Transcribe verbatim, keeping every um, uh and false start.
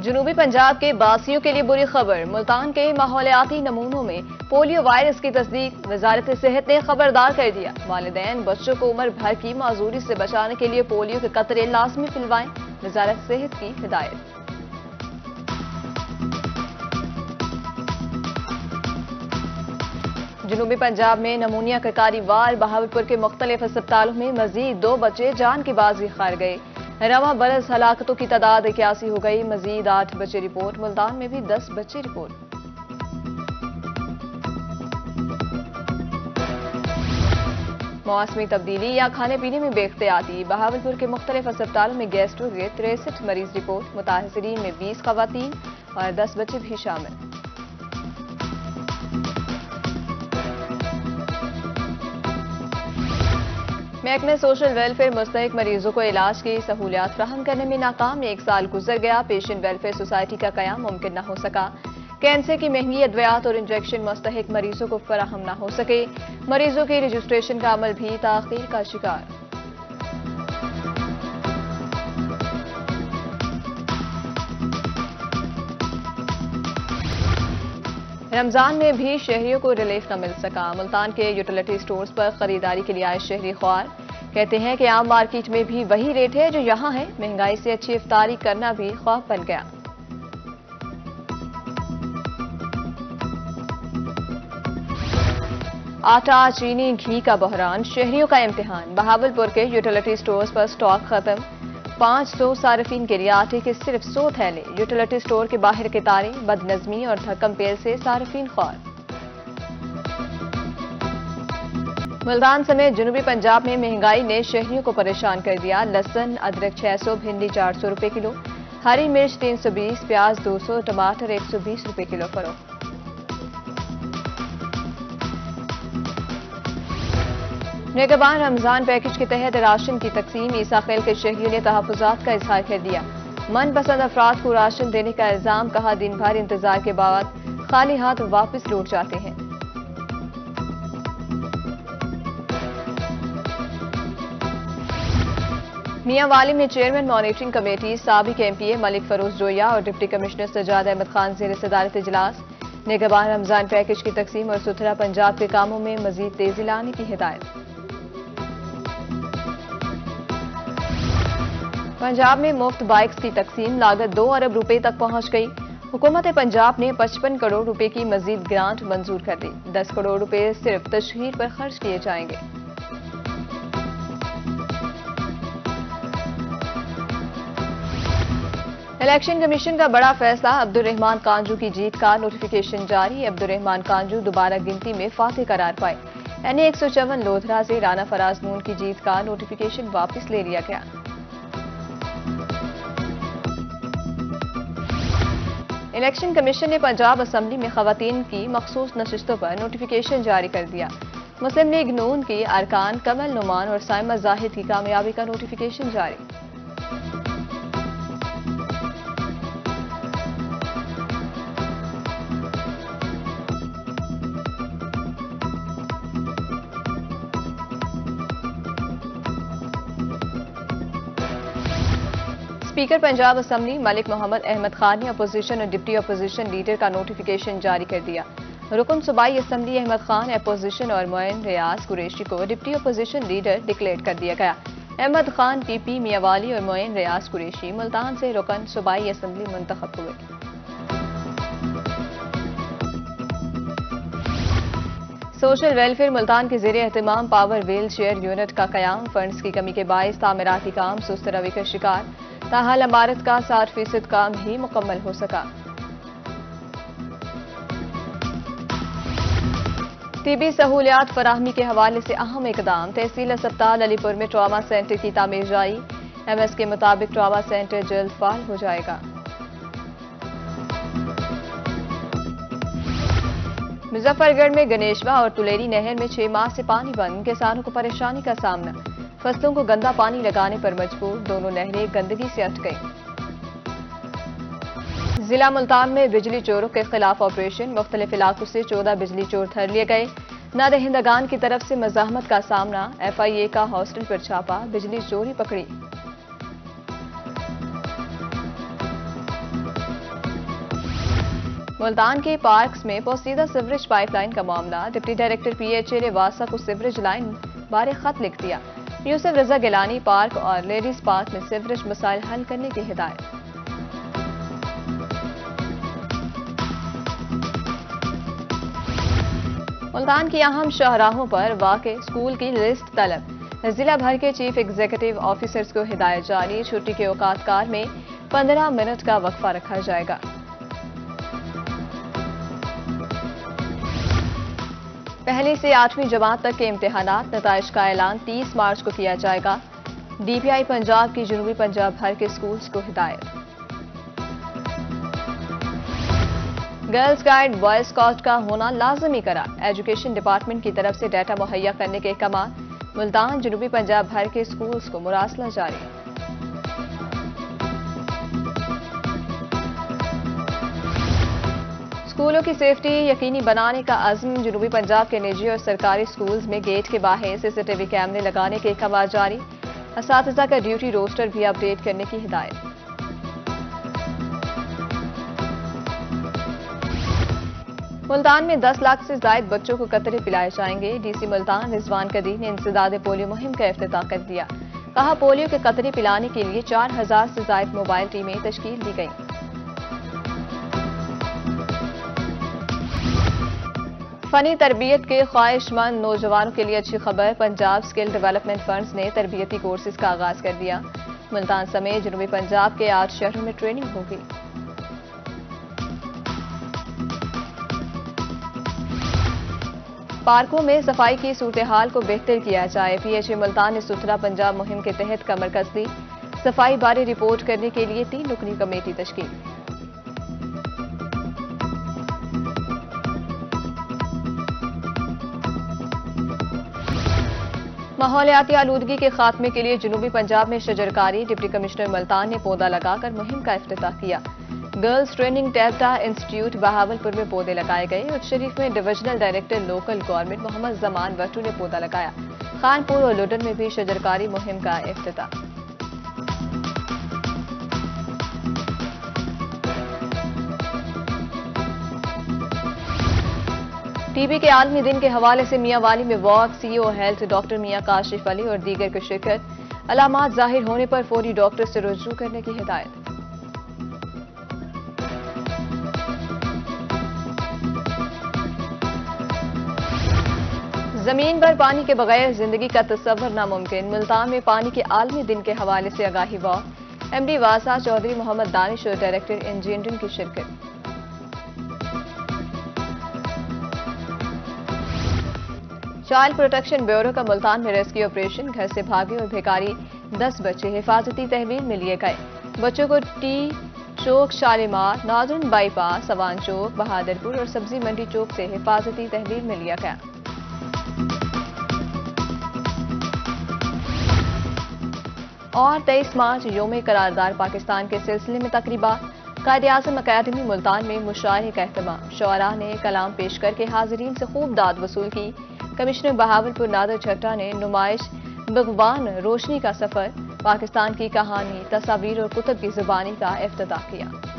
जनूबी पंजाब के बासियों के लिए बुरी खबर। मुल्तान के माहौलियाती नमूनों में पोलियो वायरस की तस्दीक। वजारत सेहत ने खबरदार कर दिया। वालिदैन बच्चों को उम्र भर की माजूरी से बचाने के लिए पोलियो के कतरे लाजमी पिलवाएं। वजारत सेहत की हिदायत। जनूबी पंजाब में नमूनिया के कारीवार बहावलपुर के मुख्तलिफ अस्पतालों में मजीद दो बच्चे जान की बाजी हार गए। रवा बरस हलाकतों की तादाद इक्यासी हो गई। मजीद आठ बच्चे रिपोर्ट। मुल्तान में भी दस बच्चे रिपोर्ट। मौसमी तब्दीली या खाने पीने में बेख्तियाती। बहावलपुर के मुख्तलिफ अस्पतालों में गैस्ट्रो के तिरसठ मरीज रिपोर्ट। मुतासरीन में बीस खवातीन और दस बच्चे भी शामिल। महकमे सोशल वेलफेयर मुस्तहिक मरीजों को इलाज की सहूलियात फ्राहम करने में नाकाम। एक साल गुजर गया, पेशेंट वेलफेयर सोसाइटी का कयाम मुमकिन न हो सका। कैंसर की महंगी अद्वियात और इंजेक्शन मुस्तहिक मरीजों को फराहम न हो सके। मरीजों के रजिस्ट्रेशन का अमल भी ताखीर का शिकार। रमजान में भी शहरियों को रिलीफ न मिल सका। मुल्तान के यूटिलिटी स्टोर्स पर खरीदारी के लिए आए शहरी ख्वार कहते हैं कि आम मार्केट में भी वही रेट है जो यहां है। महंगाई से अच्छी इफ्तारी करना भी ख्वाब बन गया। आटा, चीनी, घी का बहरान, शहरियों का इम्तिहान। बहावलपुर के यूटिलिटी स्टोर्स पर स्टॉक खत्म। पांच सौ सार्फिन के लिए आटे के सिर्फ सौ थैले। यूटिलिटी स्टोर के बाहर के तारे। बदनजमी और धक्कम पेल से सार्फिन ख्वार। मुल्तान समेत जनूबी पंजाब में महंगाई ने शहरियों को परेशान कर दिया। लहसुन अदरक छह सौ, भिंडी चार सौ रुपए किलो, हरी मिर्च तीन सौ बीस, प्याज दो सौ, टमाटर एक सौ बीस रुपए किलो फरोख्त। निगहबान रमजान पैकेज के तहत राशन की तकसीम। ईसा खेल के शहरियों ने तहफुजात का इजहार कर दिया। मनपसंद अफराद को राशन देने का इल्जाम। कहा दिन भर इंतजार के बाद खाली हाथ वापस लौट जाते हैं। मियांवाली में चेयरमैन मॉनिटरिंग कमेटी, साबिक एमपीए मलिक फरोज जोया और डिप्टी कमिश्नर सजाद अहमद खान जेर सदारत इजलास। निगहबान रमजान पैकेज की तकसीम और सुथरा पंजाब के कामों में मजीद तेजी लाने की हिदायत। पंजाब में मुफ्त बाइक्स की तकसीम। लागत दो अरब रुपए तक पहुंच गई। हुकूमत पंजाब ने पचपन करोड़ रुपए की मजीद ग्रांट मंजूर कर दी। दस करोड़ रुपए सिर्फ तशहीर पर खर्च किए जाएंगे। इलेक्शन कमीशन का बड़ा फैसला। अब्दुर्रहमान कांजू की जीत का नोटिफिकेशन जारी। अब्दुर्रहमान कांजू दोबारा गिनती में फातेह करार पाए। एनए एक सौ चौवन लोधरा से राना फराज नून की जीत का नोटिफिकेशन वापस ले लिया गया। इलेक्शन कमीशन ने पंजाब असम्बली में खवातीन की मखसूस नशिस्तों पर नोटिफिकेशन जारी कर दिया। मुस्लिम लीग नून की अरकान कमल नुमान और साइमा जाहिद की कामयाबी का नोटिफिकेशन जारी। स्पीकर पंजाब असम्बली मलिक मोहम्मद अहमद खान ने अपोजिशन और डिप्टी अपोजिशन लीडर का नोटिफिकेशन जारी कर दिया। रुकन सूबाई असम्बली अहमद खान अपोजिशन और मोइन रियाज कुरैशी को डिप्टी अपोजिशन लीडर डिक्लेयर कर दिया गया। अहमद खान पीपी मियांवाली और मोइन रियाज कुरैशी मुल्तान से रुकन सूबाई असम्बली मुंतखब हुए। सोशल वेलफेयर मुल्तान के जेर एहतमाम पावर व्हील चेयर यूनिट का कयाम। फंड्स की कमी के बायस तामीराती काम सुस्त रवि का शिकार। ताहाल इमारत का साठ फीसद काम ही मुकम्मल हो सका। टीबी सहूलियात फराहमी के हवाले से अहम इकदाम। तहसील अस्पताल अलीपुर में ट्रॉमा सेंटर की तामीर जारी। एमएस के मुताबिक ट्रॉमा सेंटर जल्द फाल हो जाएगा। मुजफ्फरगढ़ में गणेशवा और तुलेरी नहर में छह माह से पानी बंद। किसानों को परेशानी का सामना। फसलों को गंदा पानी लगाने पर मजबूर। दोनों नहरें गंदगी से अट गई। जिला मुल्तान में बिजली चोरों के खिलाफ ऑपरेशन। मुख्तलिफ इलाकों से चौदह बिजली चोर धर लिए गए। नादहिंदगान की तरफ से मजाहमत का सामना। एफआईए का हॉस्टल पर छापा। बिजली चोरी पकड़ी। मुल्तान के पार्क्स में पोसीदा सीवरेज पाइपलाइन का मामला, डिप्टी डायरेक्टर पीएचए ने वासा को सीवरेज लाइन बारे खत लिख दिया। यूसुफ रजा गिलानी पार्क और लेडीज पार्क में सीवरेज मसाइल हल करने की हिदायत। मुल्तान की अहम शाहराहों पर वाक़े स्कूल की लिस्ट तलब, जिला भर के चीफ एग्जीक्यूटिव ऑफिसर्स को हिदायत जारी। छुट्टी के औकात कार में पंद्रह मिनट का वक्फा रखा जाएगा। पहली से आठवीं जमात तक के इम्तिहानात नताइज का ऐलान तीस मार्च को किया जाएगा। डीपीआई पंजाब की जनूबी पंजाब भर के स्कूल्स को हिदायत। गर्ल्स गाइड बॉयज स्काउट का होना लाजमी करार, एजुकेशन डिपार्टमेंट की तरफ से डाटा मुहैया करने के अहकाम। मुल्तान जनूबी पंजाब भर के स्कूल्स को मुरासला जारी। स्कूलों की सेफ्टी यकीनी बनाने का अज़्म, जनूबी पंजाब के निजी और सरकारी स्कूल्स में गेट के बाहर सीसीटीवी कैमरे लगाने के अहकाम जारी। असातिज़ा का ड्यूटी रोस्टर भी अपडेट करने की हिदायत। मुल्तान में दस लाख से ज्यादा बच्चों को कतरे पिलाए जाएंगे। डीसी मुल्तान रिजवान कदीर ने इंसदाद पोलियो मुहिम का इफ्तिताह कर दिया। कहा, पोलियो के कतरे पिलाने के लिए चार हजार से ज्यादा मोबाइल टीमें तश्कील दी गई। फनी तरबियत के ख्वाहिशमंद नौजवानों के लिए अच्छी खबर, पंजाब स्किल डेवलपमेंट फंड्स ने तरबियती कोर्सेज का आगाज कर दिया। मुल्तान समेत जनूबी पंजाब के आठ शहरों में ट्रेनिंग होगी। पार्कों में सफाई की सूरत हाल को बेहतर किया जाए। पीएचए मुल्तान ने सुथरा पंजाब मुहिम के तहत कमर कस दी। सफाई बारे रिपोर्ट करने के लिए तीन रुकनी कमेटी तश्कील। माहौलियाती आलूदगी के खात्मे के लिए जनूबी पंजाब में शजरकारी, डिप्टी कमिश्नर मुल्तान ने पौधा लगाकर मुहिम का इफ्तिताह किया। गर्ल्स ट्रेनिंग टैबटा इंस्टीट्यूट बहावलपुर में पौधे लगाए गए। उच्च शरीफ में divisional director local government Mohammad Zaman Wattoo ने पौधा लगाया। खानपुर और लुडन में भी शजरकारी मुहिम का इफ्तिताह। टीबी के आलमी दिन के हवाले से मियांवाली में walk, CEO health doctor Mian Kashif Ali और दीगर की शिरकत। अलामात जाहिर होने पर फौरी डॉक्टर से रुजू करने की हिदायत। जमीन पर पानी के बगैर जिंदगी का तस्वर नामुमकिन। मुल्तान में पानी के आलमी दिन के हवाले से आगाही वॉक। एमडी वासा चौधरी मोहम्मद दानिश और डायरेक्टर इंजीनियरिंग की शिरकत। चाइल्ड प्रोटेक्शन ब्यूरो का मुल्तान में रेस्क्यू ऑपरेशन, घर से भागे और भिखारी दस बच्चे हिफाजती तहवील में लिए गए। बच्चों को टी चौक, शालीमार, नादरुन बाईपास, सवान चौक, बहादुरपुर और सब्जी मंडी चौक से हिफाजती तहवील में लिया गया। और तेईस मार्च योम करारदार पाकिस्तान के सिलसिले में तकरीबा। कायदे आज़म अकादमी मुल्तान में मुशायरे का एहतमाम। शुअरा ने कलाम पेश करके हाजिरीन से खूब दाद वसूल की। कमिश्नर बहावलपुर नादर छट्टा ने नुमाइश भगवान रोशनी का सफर, पाकिस्तान की कहानी, तस्वीर और कुतुब की जुबानी का इफ्तिताह किया।